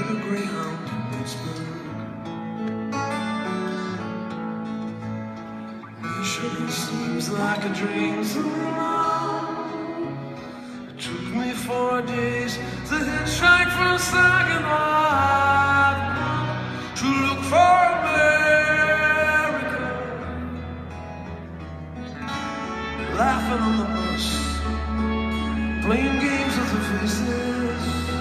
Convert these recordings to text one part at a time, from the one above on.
a Greyhound to Pittsburgh. Michigan seems like a dream so long. It took me 4 days to hitchhike from Saginaw to look for America. Laughing on the bus, playing games with the faces.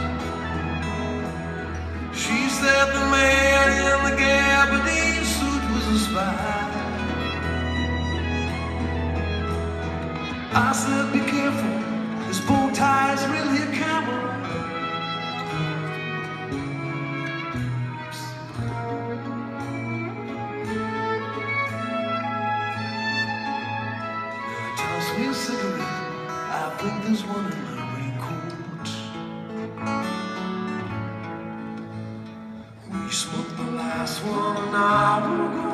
She said the man in the gabardine suit was a spy. I said, be careful, his bow tie's really a camera. Toss me a cigarette, I think there's one in my raincoat. We smoked the last one an hour ago.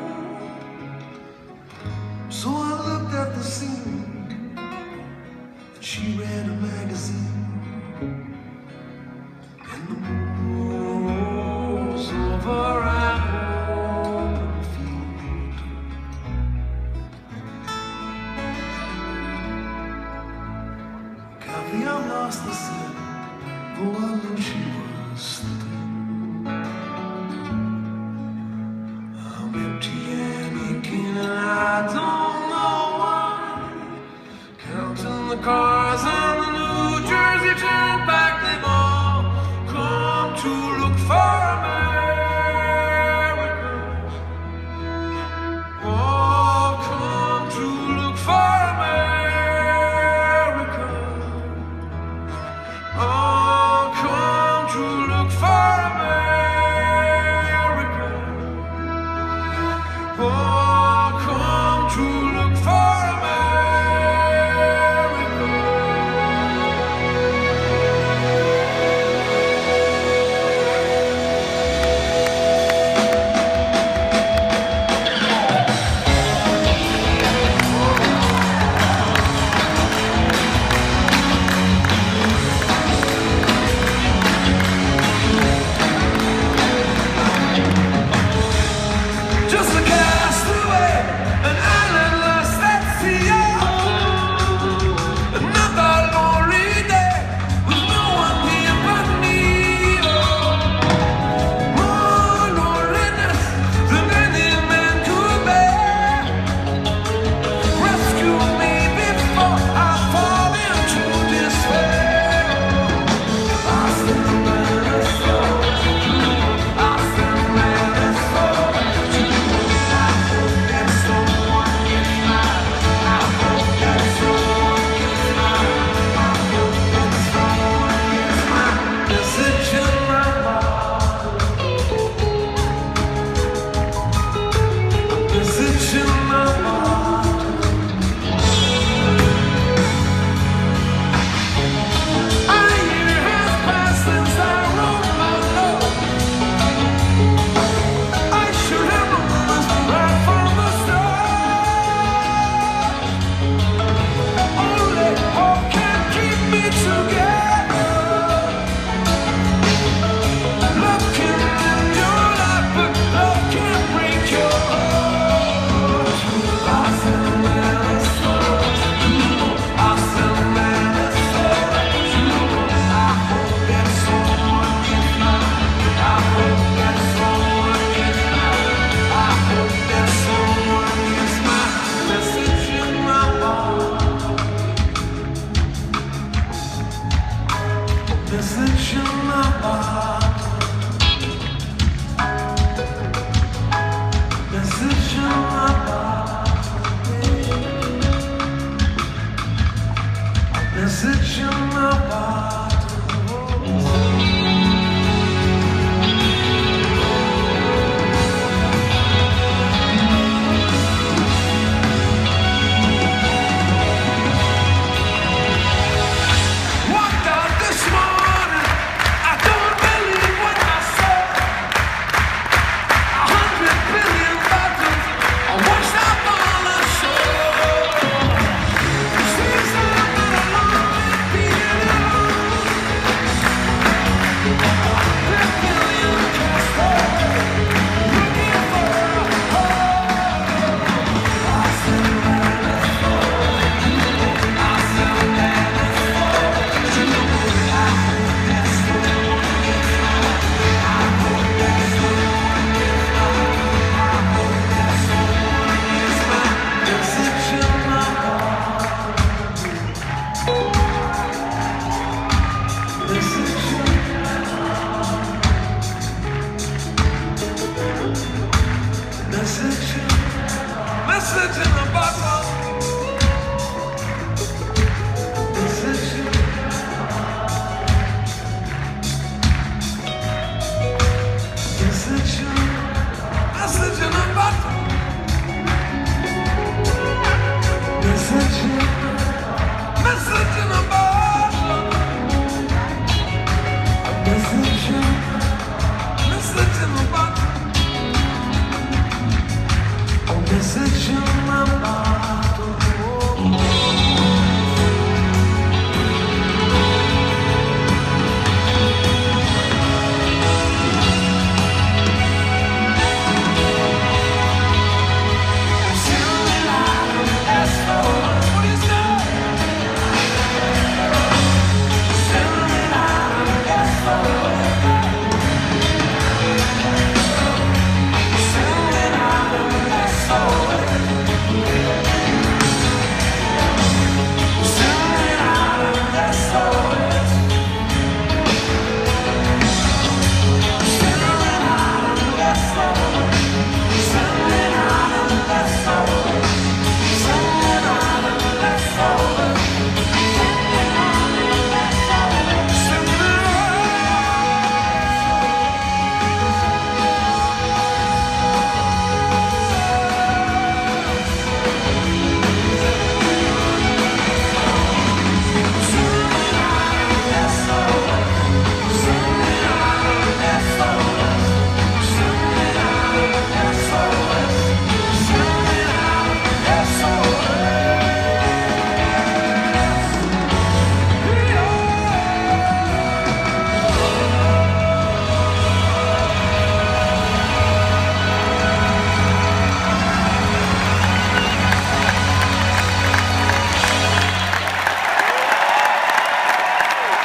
So I looked at the scene. She read a magazine, and the moon